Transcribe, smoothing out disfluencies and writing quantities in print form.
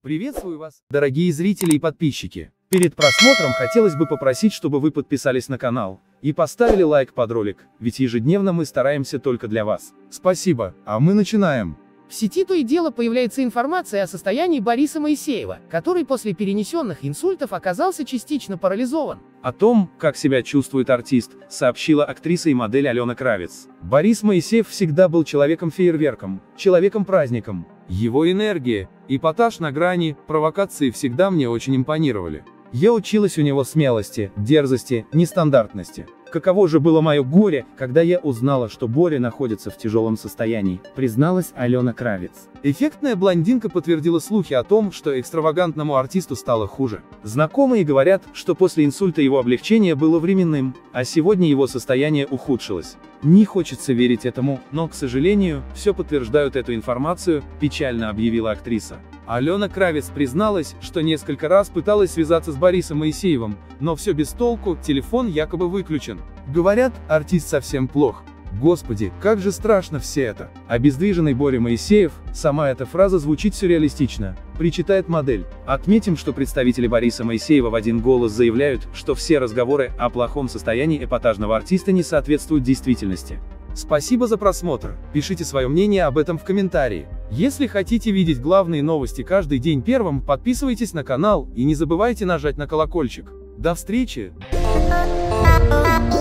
Приветствую вас, дорогие зрители и подписчики. Перед просмотром хотелось бы попросить, чтобы вы подписались на канал и поставили лайк под ролик, ведь ежедневно мы стараемся только для вас. Спасибо, а мы начинаем. В сети то и дело появляется информация о состоянии Бориса Моисеева, который после перенесенных инсультов оказался частично парализован. О том, как себя чувствует артист, сообщила актриса и модель Алена Кравец. Борис Моисеев всегда был человеком-фейерверком, человеком-праздником. Его энергия, эпатаж на грани, провокации всегда мне очень импонировали. Я училась у него смелости, дерзости, нестандартности. Каково же было мое горе, когда я узнала, что Боря находится в тяжелом состоянии, призналась Алена Кравец. Эффектная блондинка подтвердила слухи о том, что экстравагантному артисту стало хуже. Знакомые говорят, что после инсульта его облегчение было временным, а сегодня его состояние ухудшилось. Не хочется верить этому, но, к сожалению, все подтверждают эту информацию, печально объявила актриса. Алена Кравец призналась, что несколько раз пыталась связаться с Борисом Моисеевым, но все без толку, телефон якобы выключен. Говорят, артист совсем плох. Господи, как же страшно все это. Обездвиженный Боря Моисеев, сама эта фраза звучит сюрреалистично, причитает модель. Отметим, что представители Бориса Моисеева в один голос заявляют, что все разговоры о плохом состоянии эпатажного артиста не соответствуют действительности. Спасибо за просмотр, пишите свое мнение об этом в комментарии. Если хотите видеть главные новости каждый день первым, подписывайтесь на канал и не забывайте нажать на колокольчик. До встречи!